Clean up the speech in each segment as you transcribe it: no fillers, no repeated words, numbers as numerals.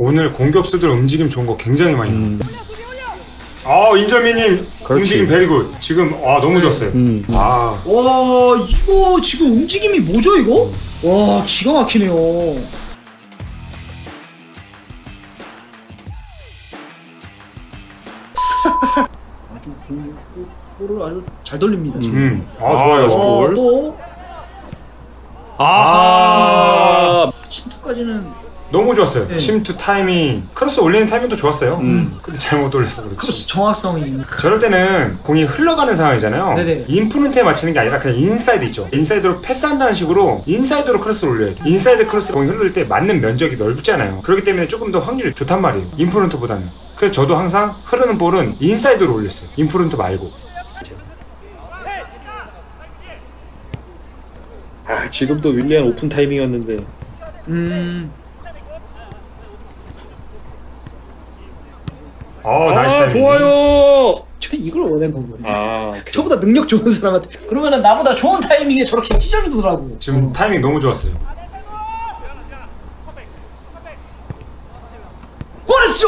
오늘 공격수들 움직임 좋은 거 굉장히 많이 나옵니다. 인절미님 움직임 베리굿. 지금 너무 좋았어요. 와 이거 지금 움직임이 뭐죠 이거? 와 기가 막히네요. 볼을 아주 잘 돌립니다 지금. 좋아요. 볼. 또 침투까지는 너무 좋았어요. 네. 침투 타이밍, 크로스 올리는 타이밍도 좋았어요. 근데 잘못 돌렸어 그렇지. 크로스 정확성이. 저럴 때는 공이 흘러가는 상황이잖아요. 네네. 인프론트에 맞추는 게 아니라 그냥 인사이드 있죠. 인사이드로 패스한다는 식으로 인사이드로 크로스를 올려야 돼. 인사이드 크로스 공이 흐를 때 맞는 면적이 넓잖아요. 그렇기 때문에 조금 더 확률이 좋단 말이에요. 인프론트보다는. 그래서 저도 항상 흐르는 볼은 인사이드로 올렸어요. 인프론트 말고. 지금도 윌리안 오픈 타이밍이었는데. 나이스 타이밍. 좋아요. 저 이걸 원한 거거든요. 오케이. 저보다 능력 좋은 사람한테 그러면은 나보다 좋은 타이밍에 저렇게 찢어주더라고. 지금 타이밍 너무 좋았어요. 그렇죠.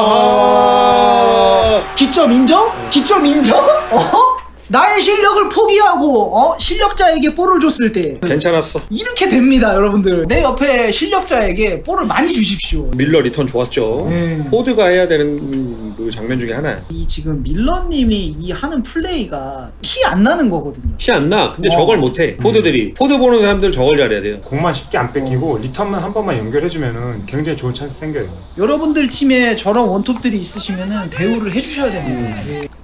기점 인정? 기점 인정? 나의 실력을 포기하고 실력자에게 볼을 줬을 때 괜찮았어. 이렇게 됩니다 여러분들. 내 옆에 실력자에게 볼을 많이 주십시오. 밀러 리턴 좋았죠. 포드가 해야 되는 그 장면 중에 하나야. 이 지금 밀러님이 이 하는 플레이가 티 안 나는 거거든요. 티 안 나. 근데 저걸 못해. 포드들이. 포드 보는 사람들 저걸 잘해야 돼요. 공만 쉽게 안 뺏기고 리턴만 한 번만 연결해주면은 굉장히 좋은 찬스 생겨요. 여러분들 팀에 저런 원톱들이 있으시면은 대우를 해주셔야 됩니다.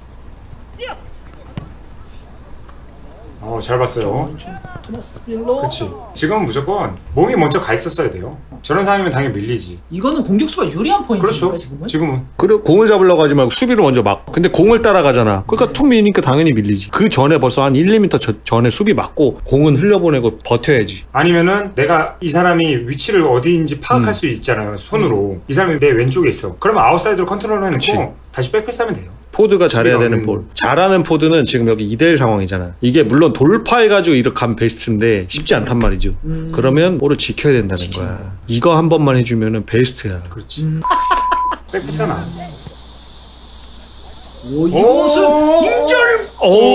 잘 봤어요. 토마스 밀러. 그렇지. 지금은 무조건 몸이 먼저 가 있었어야 돼요. 저런 상황이면 당연히 밀리지. 이거는 공격수가 유리한 포인트입니까? 그렇죠. 지금은? 지금은. 그리고 공을 잡으려고 하지 말고 수비를 먼저 막. 근데 공을 따라가잖아. 그러니까 툭 미니까 당연히 밀리지. 그 전에 벌써 한 1, 2m 전에 수비 맞고 공은 흘려보내고 버텨야지. 아니면은 내가 이 사람이 위치를 어디인지 파악할 수 있잖아요. 손으로. 이 사람이 내 왼쪽에 있어. 그러면 아웃사이드로 컨트롤 해놓고 다시 백패스하면 돼요. 포드가 잘해야 되는 볼. 잘하는 포드는 지금 여기 2대1 상황이잖아. 이게 물론 돌파해가지고 이렇게 가면 베스트인데 쉽지 않단 말이죠. 그러면 볼을 지켜야 된다는 거야. 이거 한 번만 해주면은 베스트야. 그렇지. 백패스가 나아. 이것은 인절.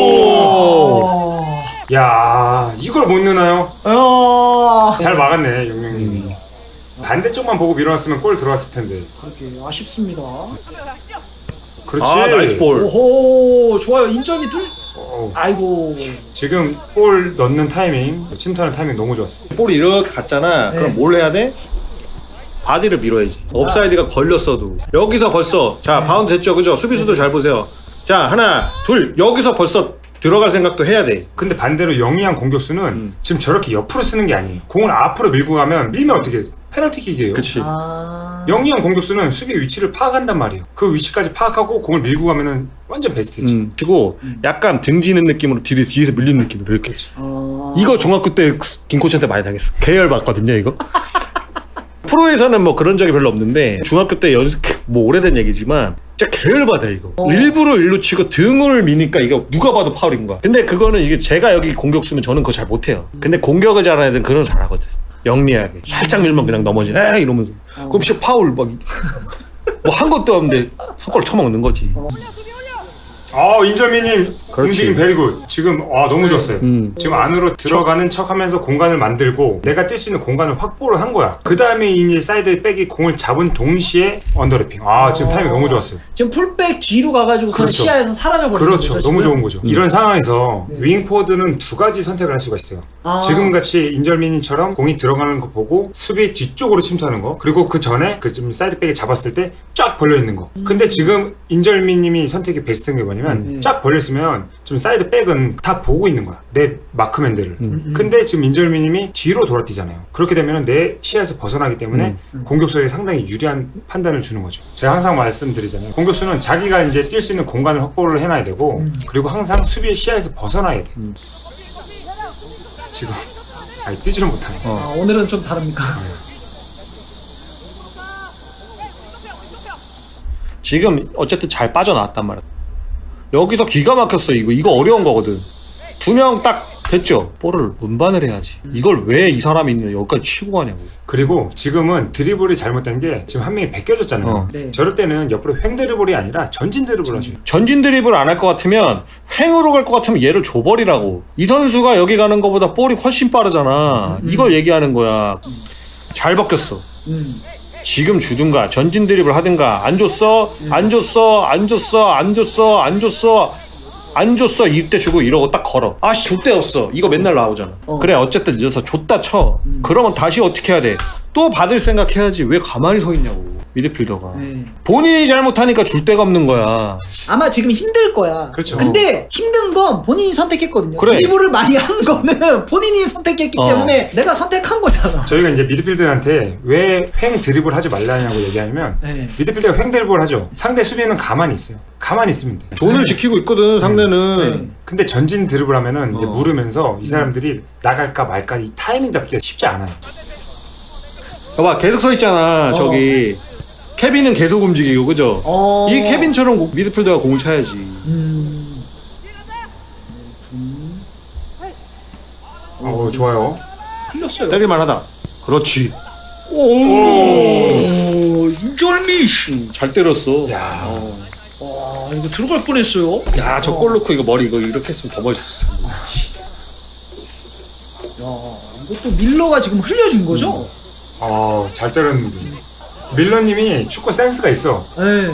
야, 이걸 못 넣나요? 잘 막았네, 용영님이. 반대쪽만 보고 밀어놨으면 골 들어갔을 텐데. 그렇게 아쉽습니다. 그렇지. 나이스 볼. 오호, 좋아요. 인절이 둘. 아이고. 지금 볼 넣는 타이밍, 침투하는 타이밍 너무 좋았어. 볼이 이렇게 갔잖아. 그럼 뭘 해야 돼? 바디를 밀어야지. 업사이드가 걸렸어도. 여기서 벌써 바운드 됐죠, 그죠? 수비수도 잘 보세요. 자, 하나, 둘. 여기서 벌써 들어갈 생각도 해야 돼. 근데 반대로 영리한 공격수는 지금 저렇게 옆으로 쓰는 게 아니에요. 공을 앞으로 밀고 가면 밀면 어떻게 해? 페널티킥이에요. 그치. 영리한 공격수는 수비 위치를 파악한단 말이에요. 그 위치까지 파악하고 공을 밀고 가면은 완전 베스트지. 그리고 약간 등지는 느낌으로 뒤에서 밀리는 느낌으로 이렇게. 이거 중학교 때 김 코치한테 많이 당했어. 계열 받거든요, 이거. 프로에서는 뭐 그런 적이 별로 없는데 중학교 때 연습 뭐 오래된 얘기지만 진짜 계열받아 이거. 일부러 일로 치고 등을 미니까 이거 누가 봐도 파울인 거야. 근데 그거는 이게 제가 여기 공격수면 저는 그거 잘 못해요. 근데 공격을 잘하는 애들은 그런 거 잘하거든. 영리하게 살짝 밀면 그냥 넘어지네 이러면서 그럼 진짜 파울 막 뭐 한 것도 없는데 한 골 쳐먹는 거지. 인절미님 움직임 베리굿. 지금 너무 좋았어요. 지금 안으로 들어가는 척하면서 공간을 만들고 내가 뛸 수 있는 공간을 확보를 한 거야. 그 다음에 이제 사이드 백이 공을 잡은 동시에 언더래핑. 지금 타이밍 너무 좋았어요. 지금 풀백 뒤로 가가지고 그렇죠. 시야에서 사라져버리는 그렇죠. 거죠, 너무 지금? 좋은 거죠. 이런 상황에서 윙포드는 두 가지 선택을 할 수가 있어요. 지금같이 인절미님처럼 공이 들어가는 거 보고 수비 뒤쪽으로 침투하는 거, 그리고 그 전에 그 좀 사이드 백이 잡았을 때 쫙 벌려 있는 거. 근데 지금 인절미님이 선택이 베스트인 게 뭐냐면 쫙 벌렸으면 지금 사이드 백은 다 보고 있는 거야. 내 마크맨들을. 근데 지금 인절미님이 뒤로 돌아뛰잖아요. 그렇게 되면 내 시야에서 벗어나기 때문에 공격수에게 상당히 유리한 판단을 주는 거죠. 제가 항상 말씀드리잖아요. 공격수는 자기가 이제 뛸 수 있는 공간을 확보를 해놔야 되고, 그리고 항상 수비의 시야에서 벗어나야 돼. 지금 뛰지를 못하네. 오늘은 좀 다릅니까? 지금 어쨌든 잘 빠져나왔단 말이야. 여기서 기가 막혔어. 이거 어려운 거거든. 두 명 딱 됐죠? 볼을 운반을 해야지. 이걸 왜 이 사람이 있는데 여기까지 치고 가냐고. 그리고 지금은 드리블이 잘못된 게 지금 한 명이 벗겨졌잖아요. 네. 저럴 때는 옆으로 횡 드리블이 아니라 전진 드리블 하죠. 전진 드리블 안 할 것 같으면 횡으로 갈 것 같으면 얘를 줘버리라고. 이 선수가 여기 가는 것보다 볼이 훨씬 빠르잖아. 이걸 얘기하는 거야. 잘 벗겼어. 지금 주든가 전진 드리블 하든가. 안 줬어 이때 주고 이러고 딱 걸어. 아씨 줄 데 없어. 이거 맨날 나오잖아. 그래 어쨌든 늦어서 줬다 쳐. 그러면 다시 어떻게 해야 돼? 또 받을 생각해야지. 왜 가만히 서 있냐고. 미드필더가 본인이 잘못하니까 줄 데가 없는 거야. 아마 지금 힘들 거야. 그렇죠. 근데 힘든 건 본인이 선택했거든요. 그래. 드리블을 많이 한 거는 본인이 선택했기 때문에 내가 선택한 거잖아. 저희가 이제 미드필더한테 왜 횡 드리블 하지 말라냐고 얘기하면 네. 미드필더가 횡 드리블 하죠. 상대 수비는 가만히 있어요. 가만히 있으면 돼. 존을 지키고 있거든 상대는. 근데 전진 드리블 하면은 이제 물으면서 이 사람들이 나갈까 말까 이 타이밍 잡기가 쉽지 않아요. 봐봐 계속 서 있잖아. 저기 케빈은 계속 움직이고 그죠? 이 케빈처럼 미드필더가 공을 차야지. 좋아요. 흘렸어요. 때릴만하다. 그렇지. 오, 인절미. 잘 때렸어. 야, 와, 이거 들어갈 뻔했어요. 야, 저 골 넣고 이거 머리 이거 이렇게 했으면 더 멋있었어. 야, 이것도 밀러가 지금 흘려준 거죠? 잘 때렸는데. 밀러님이 축구 센스가 있어. 네.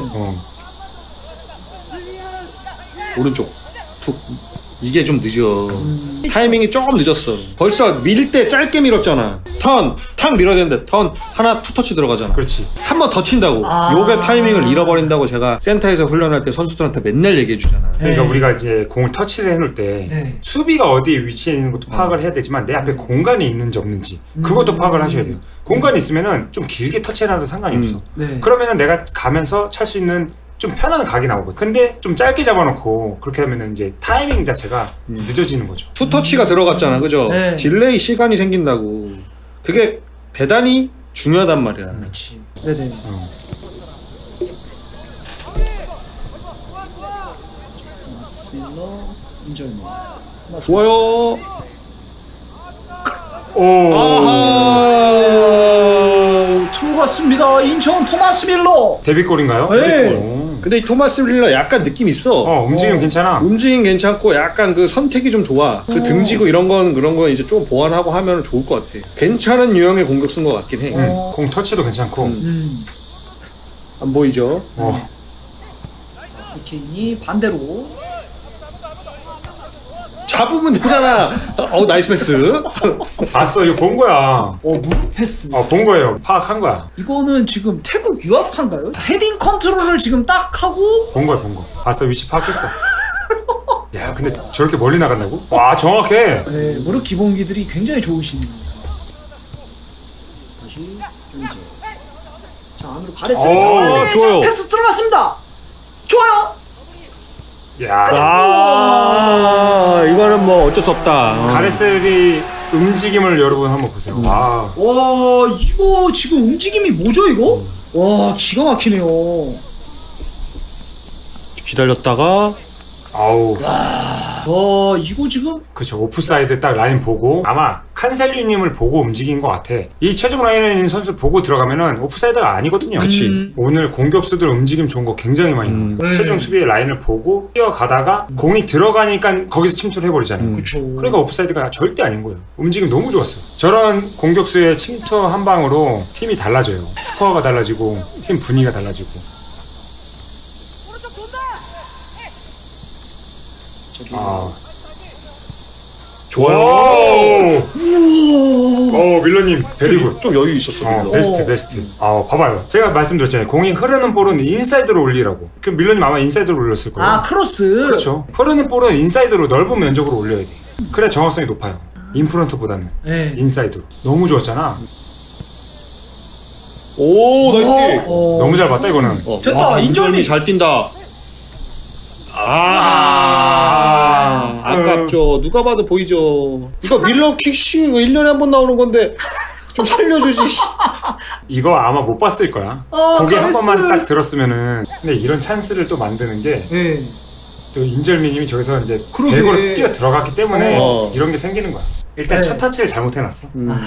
오른쪽 툭. 이게 좀 늦어. 타이밍이 조금 늦었어. 벌써 밀 때 짧게 밀었잖아. 턴, 탁 밀어야 되는데 턴 하나 투터치 들어가잖아. 그렇지. 한 번 더 친다고. 요게 타이밍을 잃어버린다고 제가 센터에서 훈련할 때 선수들한테 맨날 얘기해 주잖아. 그러니까 우리가 이제 공을 터치를 해놓을 때 네. 수비가 어디 위치에 있는 것도 파악을 해야 되지만 내 앞에 공간이 있는지 없는지 그것도 파악을 하셔야 돼요. 공간이 있으면은 좀 길게 터치해놔도 상관이 없어. 네. 그러면은 내가 가면서 찰 수 있는 좀 편한 각이 나오거든. 근데 좀 짧게 잡아놓고 그렇게 하면은 이제 타이밍 자체가 늦어지는 거죠. 투터치가 들어갔잖아. 그죠? 네. 딜레이 시간이 생긴다고. 그게 대단히 중요하단 말이야. 그렇지. 네네. 마스밀러, 인절미. 좋아요. 아하. 들어갔습니다. 인천 토마스 밀러. 데뷔골인가요? 네. 데뷔골. 근데 이 토마스 릴러 약간 느낌 있어. 움직임 괜찮아. 움직임 괜찮고 약간 그 선택이 좀 좋아. 그 등지고 이런 건 이제 좀 보완하고 하면 좋을 것 같아. 괜찮은 유형의 공격수인 것 같긴 해. 공 터치도 괜찮고. 안 보이죠? 케인이 반대로. 잡으면 되잖아. 나이스 패스. 봤어, 이거 본 거야. 무릎 패스. 본 거예요. 파악한 거야. 이거는 지금 태국 유학파인가요? 헤딩 컨트롤을 지금 딱 하고. 본 거야, 본 거. 봤어, 위치 파악했어. 야, 근데 저렇게 멀리 나간다고? 와, 정확해. 네, 무릎 기본기들이 굉장히 좋으십니다. 다시 현재. 자, 안으로 가랬습니다. 좋아요. 패스 들어갔습니다. 좋아요. 야, 이거는 뭐 어쩔 수 없다. 가레셀이 움직임을 여러분 한번 보세요. 와, 이거 지금 움직임이 뭐죠, 이거? 와, 기가 막히네요. 기다렸다가 아우. 와, 이거 지금 그쵸, 오프사이드 딱 라인 보고 아마 칸셀리님을 보고 움직인 것 같아. 이 최종 라인에 있는 선수 보고 들어가면은 오프사이드가 아니거든요. 그치. 오늘 공격수들 움직임 좋은 거 굉장히 많이 나와요. 최종 수비의 라인을 보고 뛰어가다가 공이 들어가니까 거기서 침투해버리잖아요. 그쵸. 그러니까 오프사이드가 절대 아닌 거예요. 움직임 너무 좋았어. 저런 공격수의 침투 한 방으로 팀이 달라져요. 스코어가 달라지고 팀 분위기가 달라지고. 좋아요. 밀러님 베리굿. 좀 여유 있었어. 밀러. 베스트. 봐봐요. 제가 말씀드렸잖아요. 공이 흐르는 볼은 인사이드로 올리라고. 그 밀러님 아마 인사이드로 올렸을 거예요. 크로스. 그렇죠. 흐르는 볼은 인사이드로 넓은 면적으로 올려야 돼. 그래야 정확성이 높아요. 인프런트보다는 네. 인사이드로. 너무 좋았잖아. 나이스. 너무 잘 봤다 이거는. 됐다. 인절미 잘 뛴다. 아깝죠. 누가 봐도 보이죠. 이거 밀러 킥시 1년에 한 번 나오는 건데 좀 살려주지. 이거 아마 못 봤을 거야. 고개 한 번만 딱 들었으면은. 근데 이런 찬스를 또 만드는 게 또 인절미님이 저기서 이제 그러게. 배구로 뛰어 들어갔기 때문에 어. 이런 게 생기는 거야. 일단 네. 첫 타치를 잘못해놨어.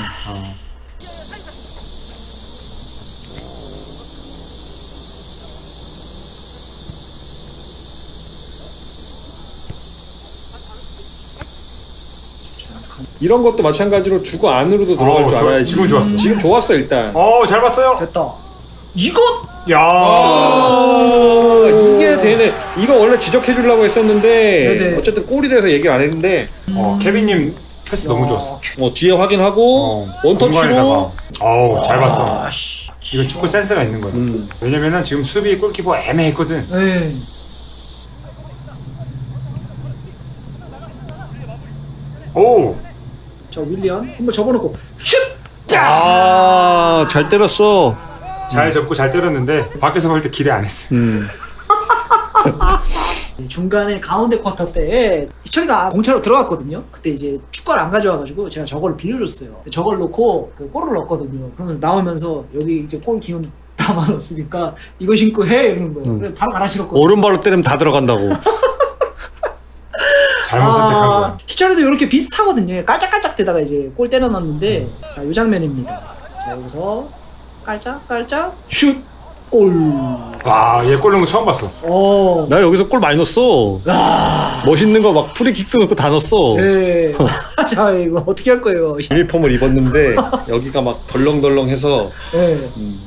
이런 것도 마찬가지로 주고 안으로도 들어갈 줄 알아야지. 지금 좋았어. 지금 좋았어 일단. 잘 봤어요. 됐다. 이것 야. 이게 되네. 이거 원래 지적해 주려고 했었는데 네네. 어쨌든 골이 돼서 얘기를 안 했는데 케빈님 패스 너무 좋았어. 뒤에 확인하고 원터치로. 잘 봤어. 아, 씨. 이건 축구 센스가 있는 거야. 왜냐면은 지금 수비 골키퍼 애매했거든. 네. 오. 자 윌리안 한번 접어놓고 슛. 잘 때렸어. 잘 접고 잘 때렸는데 밖에서 볼 때 기대 안 했어. 중간에 가운데 쿼터 때 희철이가 공차로 들어갔거든요. 그때 이제 축구를 안 가져와가지고 제가 저걸 빌려줬어요. 저걸 놓고 그 골을 넣었거든요. 그러면서 나오면서 여기 이제 골 기운 담아놨으니까 이거 신고 해 이러는 거예요. 그래서 바로 갈아 실었거든요. 오른발로 때리면 다 들어간다고. 잘못 선택한 거야. 희철이도 이렇게 비슷하거든요. 깔짝깔짝 대다가 이제 골 때려 넣었는데 자, 이 장면입니다. 자, 여기서 깔짝깔짝 슛! 골! 와, 얘 골 넣은 거 처음 봤어. 나 여기서 골 많이 넣었어. 멋있는 거 막 프리킥도 넣고 다 넣었어. 네. 자, 이거 어떻게 할 거예요? 유니폼을 입었는데 여기가 막 덜렁덜렁해서 네.